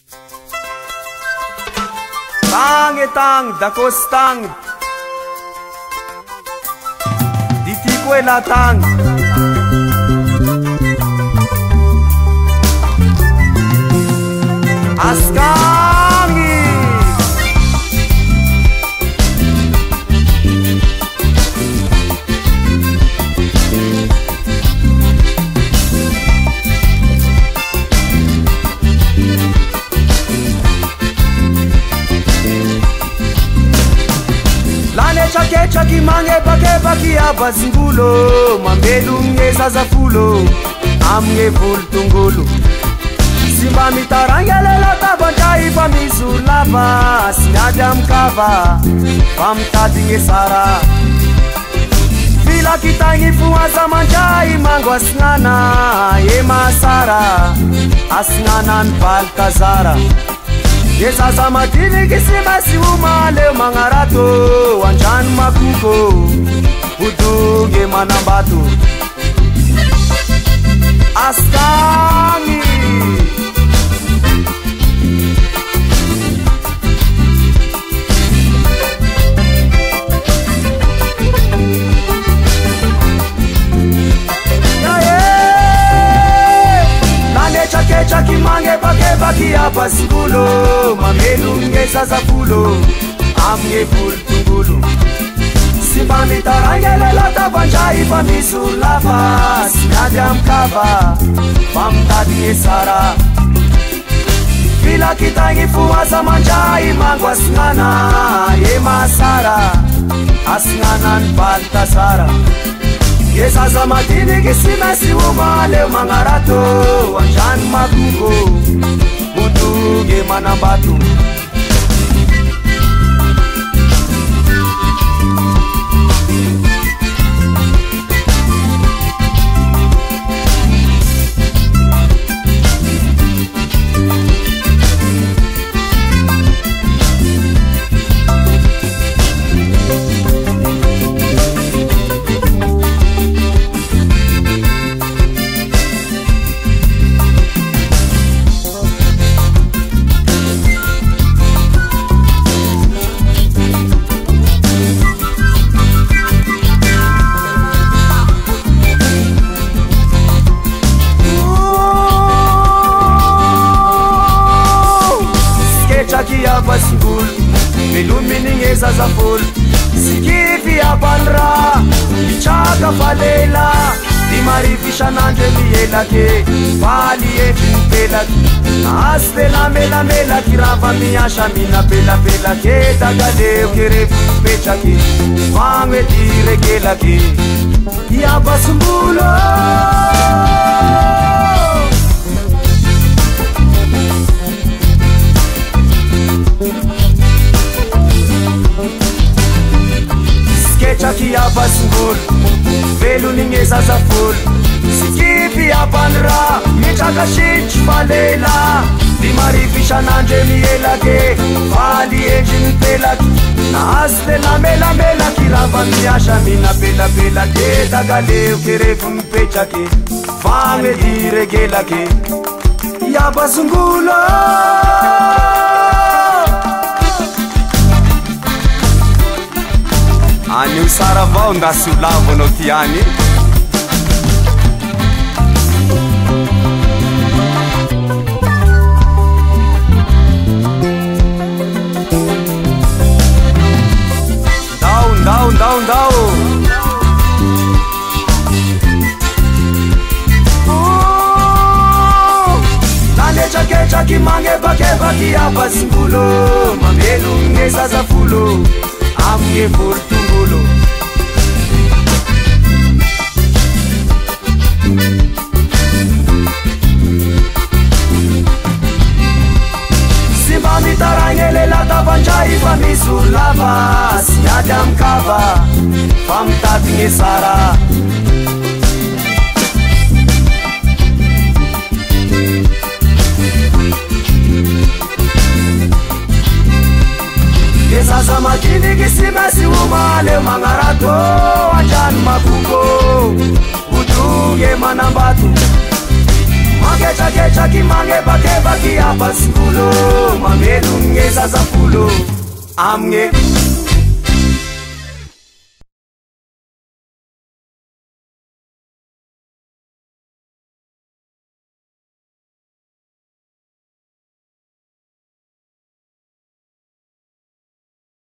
Tang etang dakostang ditikuela tang askangi Chakecha ki mange pakeba ki abazingulo Mambelunge zazafulo Amge vultungulu Simba mitarangelela tabanjai pamizulava Sinyadya mkava Pamtadinge sara Vila kitangi fuaza manjai mango asngana Ema sara Asngana nbaltazara Yesa samadini kisima siuma leo mangarato Wanjan makuko Uduge manambatu Askangi Chakecha ki mange pakeba ki abazingulo Mamelunge zazafulo Amge vultungulu Simba mitarangelela tabanjai pamizulava Sinyadya mkava Pamtadinge sara Vila kitangi fuaza manjai mango asngana Ema sara Asngana nbaltazara Yesa zamadini kisima siuma leo mangarato Wanjan makuko Uduge manambatu Melumininge zazaful Sikivi abanra Ichaka falela Dimarifisha nanje miela ke Fali pela Asle la mela kirava miyasha mina pela ke Dagaleo kerefu pecha ke Vangwe diregela ke Yabasumbulo Chaki abasungul Velu ninge zazaful Sikipi abanra Michaka shich falela Dimarifisha nanje miela ke Fali ejin pela Naasle la mela kirava miyasha mina pela ke Dagaleo kerefu mpecha ke Vame diregela ke Yabasungula Ani usara vao ndasi ulavo no tiani Dao Nane chakecha ki mange bakeba ki abazingulo Mamelunge zazafulo Amge vultungulu Simba mitarangelela tabanjai pamizulava Sinyadya mkava Pamtadinge sara Yesa samadini kisima siuma leo mangarato Wanjan makuko Uduge manambatu maketraketraky magnebakebaky abasikolo mamelogny zazampolo amine